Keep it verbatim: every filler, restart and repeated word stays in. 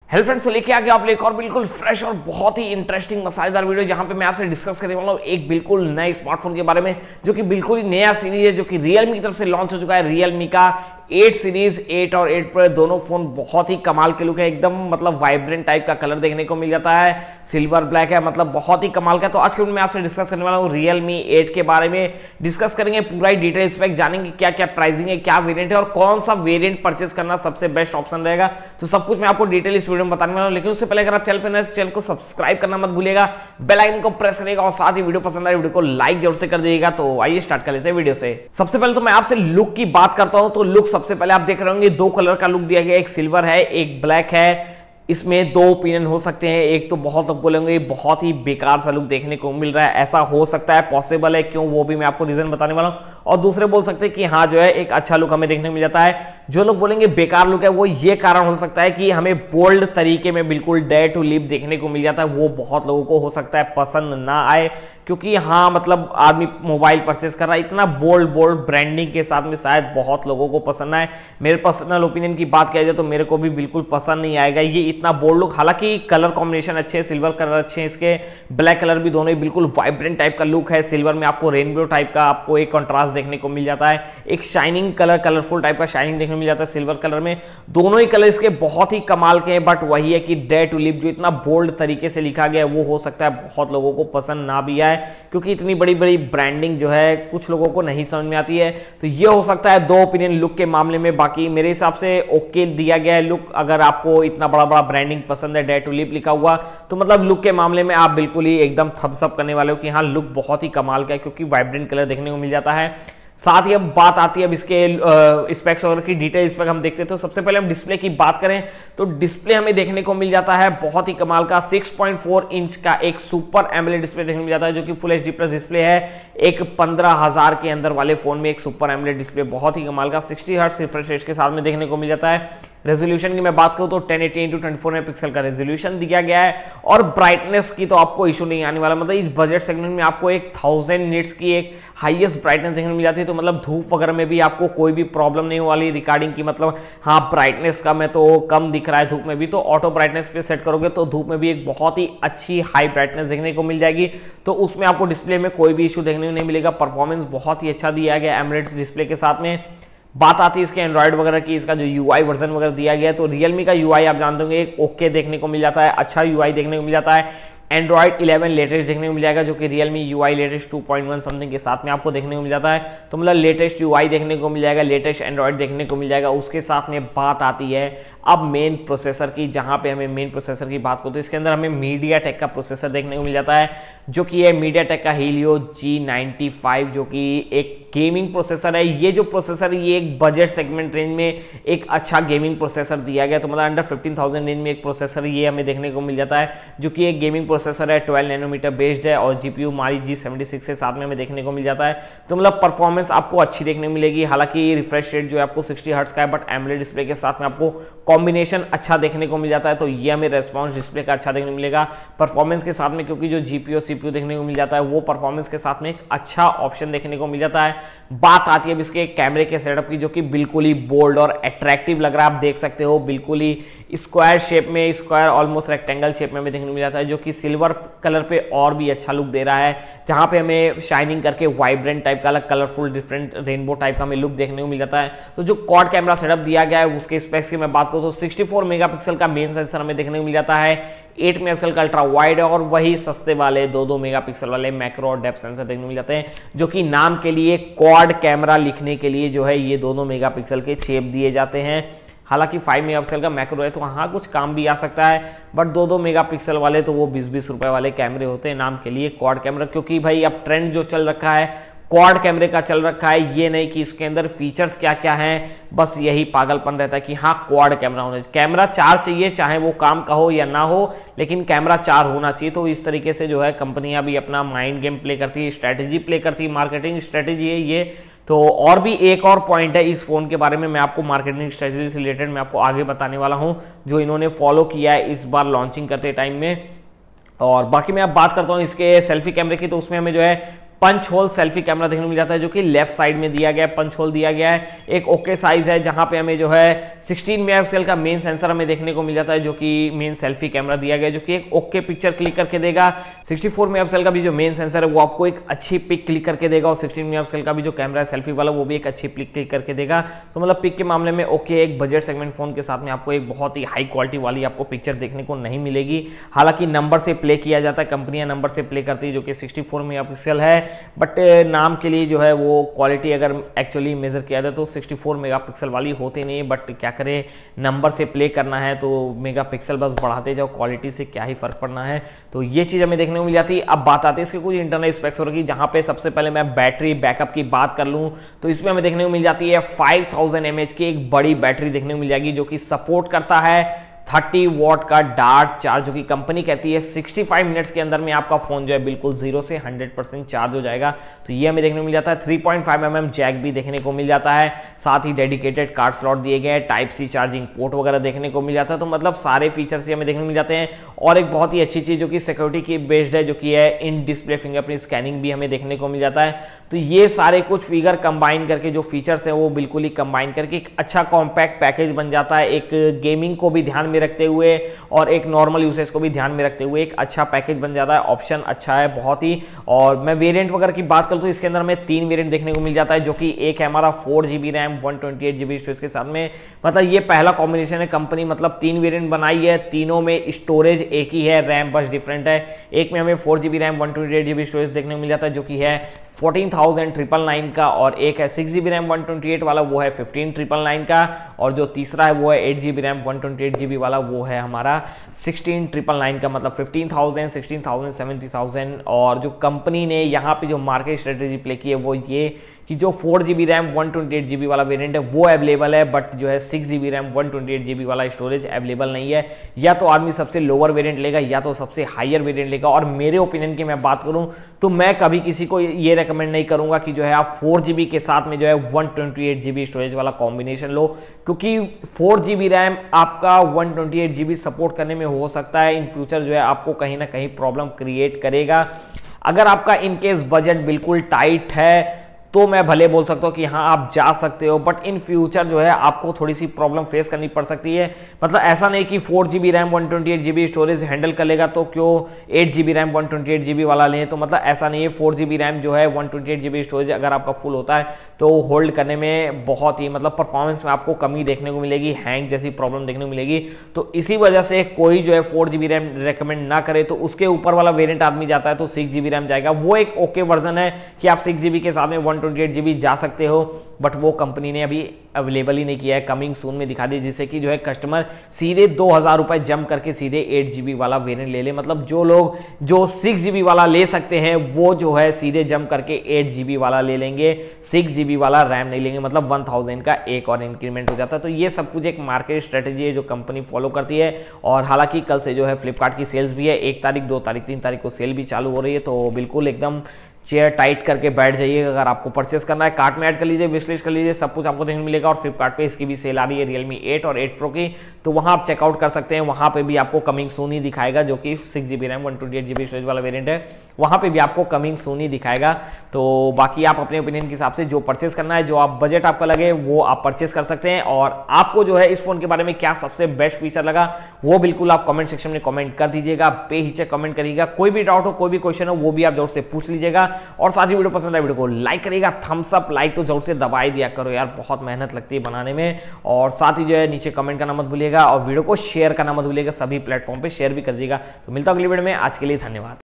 Hello friends, तो लेके आ गया आप एक और बिल्कुल फ्रेश और बहुत ही इंटरेस्टिंग मसालेदार वीडियो जहां पे मैं आपसे डिस्कस करने वाला हूं एक बिल्कुल नए स्मार्टफोन के बारे में जो कि बिल्कुल ही नया सीरीज है जो कि Realme की तरफ से लॉन्च हो चुका है। Realme का एट सीरीज एट और एट प्रो दोनों फोन बहुत ही कमाल के लुक है, एकदम मतलब वाइब्रेंट टाइप का कलर देखने को मिल जाता है, सिल्वर ब्लैक है, मतलब बहुत ही कमाल का। तो आज के वीडियो में आपसे डिस्कस करने वाला हूँ Realme एट के बारे में। डिस्कस करेंगे पूरा ही डिटेल स्पेक, जानेंगे क्या क्या प्राइसिंग है, क्या वेरिएंट है और कौन सा वेरिएंट परचेस करना सबसे बेस्ट ऑप्शन रहेगा। तो सब कुछ मैं आपको डिटेल इस वीडियो में बताने वाला हूँ, लेकिन उससे पहले अगर आप चैनल पर नए चैनल को सब्सक्राइब करना मत भूलिएगा, बेल आइकन को प्रेस करिएगा और साथ ही वीडियो पसंद आए वीडियो को लाइक जरूर से कर दीजिएगा। तो आइए स्टार्ट कर लेते हैं वीडियो से। सबसे पहले तो मैं आपसे लुक की बात करता हूं, तो लुक सबसे पहले आप देख रहे होंगे दो कलर का लुक दिया गया, एक सिल्वर है एक ब्लैक है। इसमें दो ओपिनियन हो सकते हैं, एक तो बहुत लोग बोलेंगे बहुत ही बेकार सा लुक देखने को मिल रहा है, ऐसा हो सकता है, पॉसिबल है, क्यों वो भी मैं आपको रीजन बताने वाला हूं। और दूसरे बोल सकते हैं कि हाँ जो है एक अच्छा लुक हमें देखने को मिल जाता है। जो लोग बोलेंगे बेकार लुक है वो ये कारण हो सकता है कि हमें बोल्ड तरीके में बिल्कुल डे टू लिप देखने को मिल जाता है, वो बहुत लोगों को हो सकता है पसंद ना आए, क्योंकि हाँ मतलब आदमी मोबाइल परचेस कर रहा है इतना बोल्ड बोल्ड ब्रांडिंग के साथ में, शायद बहुत लोगों को पसंद आए। मेरे पर्सनल ओपिनियन की बात किया जाए तो मेरे को भी बिल्कुल पसंद नहीं आएगा ये इतना बोल्ड लुक। हालांकि कलर कॉम्बिनेशन अच्छे है, सिल्वर कलर अच्छे हैं, इसके ब्लैक कलर भी दोनों ही बिल्कुल वाइब्रेंट टाइप का लुक है। सिल्वर में आपको रेनबो टाइप का आपको एक कंट्रास्ट देखने को मिल जाता है, एक शाइनिंग कलर कलरफुल टाइप का शाइनिंग देखने को मिल जाता है सिल्वर कलर में। दोनों ही कलर इसके बहुत ही कमाल के हैं, बट वही है कि डे टू लिप जो इतना बोल्ड तरीके से लिखा गया है वो हो सकता है बहुत लोगों को पसंद ना भी आए, क्योंकि इतनी बड़ी बड़ी ब्रांडिंग जो है कुछ लोगों को नहीं समझ में आती है। तो ये हो सकता है दो ओपिनियन लुक के मामले में। बाकी मेरे हिसाब से ओके दिया गया है लुक। अगर आपको इतना बड़ा बड़ा ब्रांडिंग पसंद है, डे टू लिप लिखा हुआ, तो मतलब लुक के मामले में आप बिल्कुल ही एकदम थम्स अप करने वाले हो कि हाँ लुक बहुत ही कमाल का है, क्योंकि वाइब्रेंट कलर देखने को मिल जाता है। साथ ही अब बात आती है अब इसके स्पेक्स वगैरह की, डिटेल स्पेक हम देखते हैं। तो सबसे पहले हम डिस्प्ले की बात करें तो डिस्प्ले हमें देखने को मिल जाता है बहुत ही कमाल का सिक्स पॉइंट फोर इंच का एक सुपर एमोलेड डिस्प्ले देखने को मिल जाता है, जो कि फुल एचडी प्लस डिस्प्ले है। एक पंद्रह हजार के अंदर वाले फोन में एक सुपर एमोलेड डिस्प्ले बहुत ही कमाल का सिक्सटी हर्ट्ज रिफ्रेश रेट के साथ में देखने को मिल जाता है। रेजोल्यूशन की मैं बात करूं तो ten eighty into twenty four megapixel का रेजोल्यूशन दिया गया है। और ब्राइटनेस की तो आपको इशू नहीं आने वाला, मतलब इस बजट सेगमेंट में आपको एक थाउजेंड निट्स की एक हाईएस्ट ब्राइटनेस देखने को मिल जाती है। तो मतलब धूप वगैरह में भी आपको कोई भी प्रॉब्लम नहीं होने वाली रिकॉर्डिंग की, मतलब हाँ ब्राइटनेस का मैं तो कम दिख रहा है धूप में भी, तो ऑटो ब्राइटनेस पे सेट करोगे तो धूप में भी एक बहुत ही अच्छी हाई ब्राइटनेस देखने को मिल जाएगी। तो उसमें आपको डिस्प्ले में कोई भी इशू देखने को नहीं मिलेगा। परफॉर्मेंस बहुत ही अच्छा दिया गया एमोलेड डिस्प्ले के साथ में। बात आती है इसके एंड्रॉइड वगैरह की, इसका जो यूआई वर्जन वगैरह दिया गया है, तो Realme का यूआई आप जानते होंगे एक ओके देखने को मिल जाता है, अच्छा यूआई देखने को मिल जाता है। एंड्रॉइड इलेवन लेटेस्ट देखने को मिल जाएगा, जो कि Realme UI latest two point one something के साथ में आपको देखने को मिल जाता है। तो मतलब लेटेस्ट यूआई देखने को मिल जाएगा, लेटेस्ट एंड्रॉइड देखने को मिल जाएगा। उसके साथ में बात आती है अब मेन प्रोसेसर की, जहां पे हमें मेन प्रोसेसर की बात करो तो इसके अंदर हमें MediaTek का प्रोसेसर देखने को मिल जाता है, जो कि है MediaTek का Helio जी नाइंटी फाइव, जो कि एक गेमिंग प्रोसेसर है। ये जो प्रोसेसर ये एक बजट सेगमेंट रेंज में एक अच्छा गेमिंग प्रोसेसर दिया गया, तो मतलब अंडर फिफ्टीन थाउजेंड रेंज में एक प्रोसेसर ये हमें देखने को मिल जाता है, जो कि एक गेमिंग प्रोसेसर है, ट्वेल्व नैनोमीटर बेस्ड है और जीपीयू मारी जी सेवेंटी सिक्स के साथ में हमें देखने को मिल जाता है। तो मतलब परफॉर्मेंस आपको अच्छी देखने को मिलेगी। हालांकि रिफ्रेश रेट जो है आपको सिक्सटी हर्ट्ज का है, बट एमोलेड डिस्प्ले के साथ में आपको कॉम्बिनेशन अच्छा देखने को मिल जाता है, तो ये हमें रेस्पॉन्स डिस्प्ले का अच्छा देखने को मिलेगा परफॉर्मेंस के साथ में, क्योंकि जो जीपीयू सीपीयू देखने को मिल जाता है वो परफॉर्मेंस के साथ में एक अच्छा ऑप्शन देखने को मिल जाता है। बात आती है अब इसके कैमरे के सेटअप की, जो कि बिल्कुल ही बोल्ड और अट्रैक्टिव लग रहा है। आप देख सकते हो बिल्कुल ही स्क्वायर शेप में, स्क्वायर ऑलमोस्ट रेक्टेंगल शेप में हमें देखने को मिल जाता है, जो कि सिल्वर कलर पे और भी अच्छा लुक दे रहा है, जहां पे हमें शाइनिंग करके वाइब्रेंट टाइप का कलरफुल डिफरेंट रेनबो टाइप का हमें लुक देखने को मिल जाता है। तो जो क्वाड कैमरा सेटअप दिया गया है उसके स्पेक्स की मैं बात करूं तो सिक्सटी फोर मेगापिक्सल का मेन सेंसर हमें देखने को मिल जाता है, एट मेगापिक्सल का अल्ट्रा वाइड है, और वही सस्ते वाले दो दो मेगापिक्सल वाले मैक्रो और डेप्थ सेंसर देखने को मिल जाते हैं, जो कि नाम के लिए क्वाड कैमरा लिखने के लिए जो है ये दोनों मेगापिक्सल के चेप दिए जाते हैं। हालांकि फाइव मेगापिक्सल का मैक्रो है तो हाँ कुछ काम भी आ सकता है, बट दो दो मेगापिक्सल वाले तो वो बीस बीस रुपए वाले कैमरे होते हैं नाम के लिए क्वाड कैमरा, क्योंकि भाई अब ट्रेंड जो चल रखा है क्वाड कैमरे का चल रखा है। ये नहीं कि इसके अंदर फीचर्स क्या क्या हैं, बस यही पागलपन रहता है कि हाँ क्वाड कैमरा होना चाहिए, कैमरा चार चाहिए, चाहे वो काम का हो या ना हो, लेकिन कैमरा चार होना चाहिए। तो इस तरीके से जो है कंपनियां भी अपना माइंड गेम प्ले करती है, स्ट्रैटेजी प्ले करती है, मार्केटिंग स्ट्रैटेजी है ये। तो और भी एक और पॉइंट है इस फोन के बारे में, मैं आपको मार्केटिंग स्ट्रैटेजी से रिलेटेड मैं आपको आगे बताने वाला हूं, जो इन्होंने फॉलो किया है इस बार लॉन्चिंग करते टाइम में। और बाकी मैं अब बात करता हूं इसके सेल्फी कैमरे की, तो उसमें हमें जो है पंच होल सेल्फी कैमरा देखने को मिल जाता है, जो कि लेफ्ट साइड में दिया गया है, पंच होल दिया गया है। एक ओके साइज है जहां पे हमें जो है सिक्सटीन मेगापिक्सल का मेन सेंसर हमें देखने को मिल जाता है, जो कि मेन सेल्फी कैमरा दिया गया है, जो कि एक ओके पिक्चर क्लिक करके देगा। सिक्सटी फोर मेगापिक्सल का भी जो मेन सेंसर है वो आपको एक अच्छी पिक क्लिक करके देगा, और सिक्सटीन मेगापिक्सल का भी जो कैमरा है सेल्फी वाला वो भी एक अच्छी पिक क्लिक करके देगा। तो मतलब पिक के मामले में ओके, एक बजट सेगमेंट फोन के साथ में आपको एक बहुत ही हाई क्वालिटी वाली आपको पिक्चर देखने को नहीं मिलेगी। हालांकि नंबर से प्ले किया जाता है, कंपनियां नंबर से प्ले करती है, जो कि सिक्सटी फोर मेगापिक्सल है, बट नाम के लिए जो है वो क्वालिटी अगर एक्चुअली मेजर किया जाए तो सिक्सटी फोर मेगापिक्सल वाली होती नहीं है। बट क्या करें, नंबर से प्ले करना है तो मेगापिक्सल बस बढ़ाते जाओ, क्वालिटी से क्या ही फर्क पड़ना है। तो ये चीज हमें देखने को मिल जाती है। अब बात आती है इसके कुछ इंटरनल स्पेक्स की, जहां पे सबसे पहले मैं बैटरी बैकअप की बात कर लूं तो इसमें हमें देखने को मिल जाती है फाइव थाउजेंड एम एच की एक बड़ी बैटरी देखने को मिल जाएगी, जो कि सपोर्ट करता है थर्टी वॉट का डार्ट चार्ज, जो कि कंपनी कहती है सिक्सटी फाइव मिनट्स के अंदर में आपका फोन जो है बिल्कुल जीरो से हंड्रेड परसेंट चार्ज हो जाएगा। तो ये हमें देखने को मिल जाता है। थ्री पॉइंट फाइव एम एम जैक भी देखने को मिल जाता है, साथ ही डेडिकेटेड कार्ड स्लॉट दिए गए हैं, टाइप सी चार्जिंग पोर्ट वगैरह देखने को मिल जाता है। तो मतलब सारे फीचर्स ही हमें देखने को मिल जाते हैं। और एक बहुत ही अच्छी चीज जो कि सिक्योरिटी की बेस्ड है, जो कि है इन डिस्प्ले फिंगरप्रिंट स्कैनिंग भी हमें देखने को मिल जाता है। तो ये सारे कुछ फिगर कंबाइन करके जो फीचर्स है वो बिल्कुल ही कंबाइन करके एक अच्छा कॉम्पैक्ट पैकेज बन जाता है। एक गेमिंग को भी ध्यान में रखते हुए और एक नॉर्मल यूसेज को भी ध्यान में रखते हुए एक अच्छा पैकेज बन जाता है। ऑप्शन अच्छा है बहुत ही। और मैं वेरिएंट वगैरह की बात करूं तो इसके अंदर हमें तीन वेरिएंट देखने को मिल जाता है, जो कि एक है हमारा four GB RAM one twenty eight GB storage के साथ में। मतलब ये पहला कॉम्बिनेशन है, कंपनी मतलब तीन वेरिएंट बनाई है, तीनों में स्टोरेज एक ही है, रैम बस डिफरेंट है। एक में हमें four GB RAM one twenty eight GB storage देखने को मिल जाता है, जो कि है फोर्टीन थाउजेंड ट्रिपल नाइन का, और एक है six GB RAM one twenty eight वाला, वो है फिफ्टीन ट्रिपल नाइन का, और जो तीसरा है वो है eight GB RAM one twenty eight GB वाला, वो है हमारा सिक्सटीन ट्रिपल नाइन का। मतलब fifteen thousand, sixteen thousand, seventy thousand. और जो कंपनी ने यहाँ पे जो मार्केट स्ट्रेटेजी प्ले की है वो ये कि जो four GB RAM one twenty eight GB वाला वेरिएंट है वो अवेलेबल है, बट जो है six GB RAM one twenty eight GB वाला स्टोरेज अवेलेबल नहीं है। या तो आदमी सबसे लोअर वेरिएंट लेगा या तो सबसे हायर वेरिएंट लेगा। और मेरे ओपिनियन की मैं बात करूं तो मैं कभी किसी को ये रेकमेंड नहीं करूंगा कि जो है आप फोर जीबी के साथ में जो है one twenty eight GB storage वाला कॉम्बिनेशन लो, क्योंकि फोर जीबी रैम आपका one twenty eight GB support करने में हो सकता है इन फ्यूचर जो है आपको कहीं ना कहीं प्रॉब्लम क्रिएट करेगा। अगर आपका इनकेस बजट बिल्कुल टाइट है तो मैं भले बोल सकता हूँ कि हाँ आप जा सकते हो, बट इन फ्यूचर जो है आपको थोड़ी सी प्रॉब्लम फेस करनी पड़ सकती है। मतलब ऐसा नहीं कि four GB RAM one twenty eight GB storage handle कर लेगा तो क्यों eight GB RAM one twenty eight GB वाला लें। तो मतलब ऐसा नहीं है। फोर जीबी रैम जो है one twenty eight GB storage अगर आपका फुल होता है तो होल्ड करने में बहुत ही मतलब परफॉर्मेंस में आपको कमी देखने को मिलेगी, हैंग जैसी प्रॉब्लम देखने को मिलेगी। तो इसी वजह से कोई जो है फोर जीबी रैम रिकमेंड ना करे, तो उसके ऊपर वाला वेरियंट आदमी जाता है तो सिक्स जीबी रैम जाएगा। वो एक ओके वर्जन है कि आप सिक्स जीबी के साथ में वन ट्वेंटी एट जीबी जा सकते हो, बट वो कंपनी ने अभी अवेलेबल ही नहीं किया है, कमिंग सून में दिखा दी, जिससे कि जो है कस्टमर सीधे दो हजार रुपए जंप करके सीधे एट जीबी वाला वेरिएंट ले ले। मतलब जो लोग जो सिक्स जीबी वाला ले सकते हैं वो जो है सीधे जंप करके एट जीबी वाला ले लेंगे, सिक्स जीबी वाला रैम नहीं लेंगे। मतलब वन थाउजेंड का एक और इंक्रीमेंट हो जाता है। तो ये सब कुछ एक मार्केट स्ट्रेटेजी है जो कंपनी फॉलो करती है। और हालांकि कल से जो है फ्लिपकार्ट की सेल्स भी है, एक तारीख, दो तारीख, तीन तारीख को सेल भी चालू हो रही है। तो बिल्कुल एकदम चेयर टाइट करके बैठ जाइए। अगर आपको परचेस करना है कार्ट में ऐड कर लीजिए, विशलिस्ट कर लीजिए, सब कुछ आपको देखने मिलेगा। और फ्लिपकार्ट पे इसकी भी सेल आ रही है रियलमी एट और एट प्रो की, तो वहां आप चेकआउट कर सकते हैं। वहां पे भी आपको कमिंग सून ही दिखाएगा, जो कि six GB RAM one twenty eight GB storage वाला वेरिएंट है, वहां पे भी आपको कमिंग सून ही दिखाएगा। तो बाकी आप अपने ओपिनियन के हिसाब से जो परचेस करना है, जो आप बजट आपका लगे वो आप परचेस कर सकते हैं। और आपको जो है इस फोन के बारे में क्या सबसे बेस्ट फीचर लगा वो बिल्कुल आप कमेंट सेक्शन में कमेंट कर दीजिएगा, बेहिचक कमेंट करिएगा। कोई भी डाउट हो, कोई भी क्वेश्चन हो, वो भी आप जरूर से पूछ लीजिएगा। और साथ ही वीडियो पसंद है वीडियो को लाइक करिएगा, थम्स अप लाइक तो जरूर से दबाई दिया करो यार, बहुत मेहनत लगती है बनाने में। और साथ ही जो है नीचे कमेंट करना मत भूलिएगा और वीडियो को शेयर करना मत भूलिएगा, सभी प्लेटफॉर्म पे शेयर भी कर दीजिएगा। तो मिलता हूं अगली वीडियो में, आज के लिए धन्यवाद।